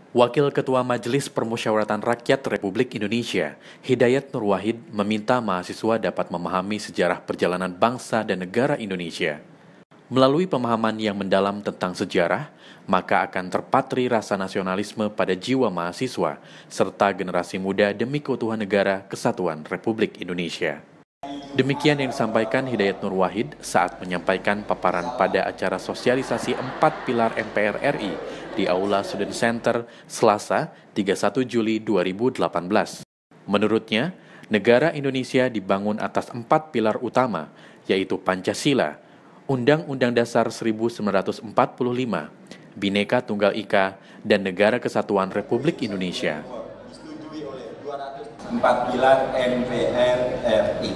Wakil Ketua Majelis Permusyawaratan Rakyat Republik Indonesia, Hidayat Nur Wahid, meminta mahasiswa dapat memahami sejarah perjalanan bangsa dan negara Indonesia. Melalui pemahaman yang mendalam tentang sejarah, maka akan terpatri rasa nasionalisme pada jiwa mahasiswa, serta generasi muda demi keutuhan negara kesatuan Republik Indonesia. Demikian yang disampaikan Hidayat Nur Wahid saat menyampaikan paparan pada acara sosialisasi 4 pilar MPR RI di Aula Student Center Selasa 31 Juli 2018. Menurutnya, negara Indonesia dibangun atas 4 pilar utama, yaitu Pancasila, Undang-Undang Dasar 1945, Bhinneka Tunggal Ika, dan Negara Kesatuan Republik Indonesia. 4 pilar MPR RI.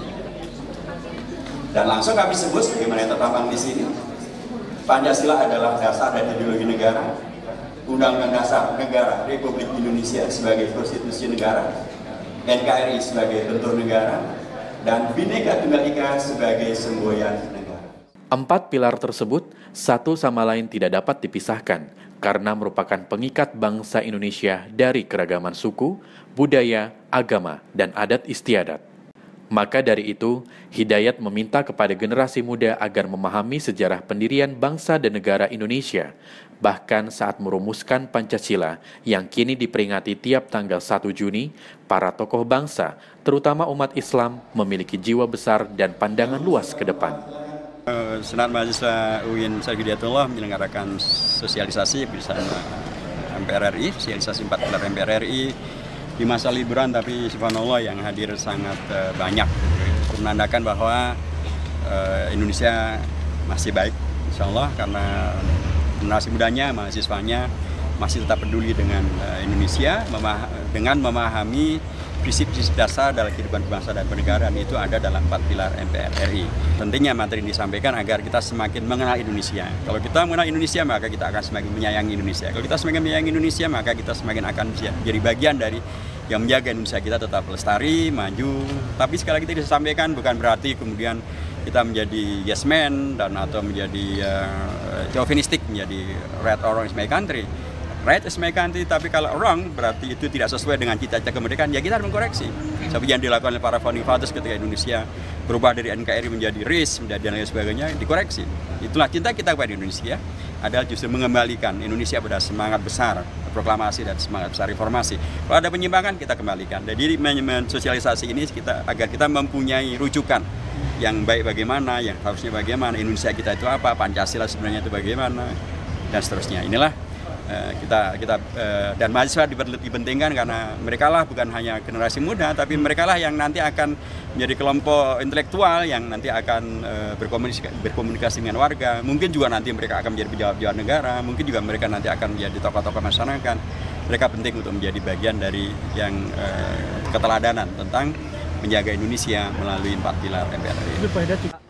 Dan langsung kami sebut sebagaimana yang terpampang di sini. Pancasila adalah dasar dan ideologi negara. Undang-Undang Dasar Negara Republik Indonesia sebagai konstitusi negara. NKRI sebagai bentuk negara, dan Bhinneka Tunggal Ika sebagai semboyan negara. 4 pilar tersebut satu sama lain tidak dapat dipisahkan karena merupakan pengikat bangsa Indonesia dari keragaman suku, budaya, agama, dan adat istiadat. Maka dari itu, Hidayat meminta kepada generasi muda agar memahami sejarah pendirian bangsa dan negara Indonesia, bahkan saat merumuskan Pancasila yang kini diperingati tiap tanggal 1 Juni, para tokoh bangsa, terutama umat Islam, memiliki jiwa besar dan pandangan luas ke depan. Senat Mahasiswa UIN Syarif Hidayatullah menyelenggarakan sosialisasi bersama MPR RI, sosialisasi 4 pilar MPR RI di masa liburan, tapi subhanallah yang hadir sangat banyak. Menandakan bahwa Indonesia masih baik, insya Allah, karena generasi mudanya, mahasiswanya masih tetap peduli dengan Indonesia, dengan memahami prinsip-prinsip dasar dalam kehidupan bangsa dan bernegara, dan itu ada dalam 4 pilar MPR RI. Pentingnya materi ini disampaikan agar kita semakin mengenal Indonesia. Kalau kita mengenal Indonesia, maka kita akan semakin menyayangi Indonesia. Kalau kita semakin menyayangi Indonesia, maka kita semakin akan jadi bagian dari yang menjaga Indonesia kita tetap lestari, maju. Tapi sekali lagi kita disampaikan bukan berarti kemudian kita menjadi yes man dan atau menjadi chauvinistik, menjadi right or wrong is my country. Right is my country, tapi kalau wrong berarti itu tidak sesuai dengan cita-cita kemerdekaan, ya kita harus mengkoreksi. Seperti yang dilakukan oleh para founding fathers ketika Indonesia berubah dari NKRI menjadi RIS, menjadi dan lain sebagainya, dikoreksi. Itulah cinta kita kepada Indonesia, adalah justru mengembalikan Indonesia pada semangat besar proklamasi dan semangat besar reformasi. Kalau ada penyimpangan, kita kembalikan. Jadi sosialisasi ini agar kita mempunyai rujukan yang baik bagaimana, yang harusnya bagaimana, Indonesia kita itu apa, Pancasila sebenarnya itu bagaimana, dan seterusnya. Inilah kita dan mahasiswa dipentingkan karena mereka lah bukan hanya generasi muda, tapi mereka lah yang nanti akan menjadi kelompok intelektual yang nanti akan berkomunikasi dengan warga. Mungkin juga nanti mereka akan menjadi pejabat negara, mungkin juga mereka nanti akan menjadi tokoh-tokoh masyarakat. Mereka penting untuk menjadi bagian dari yang keteladanan tentang menjaga Indonesia melalui 4 pilar MPR.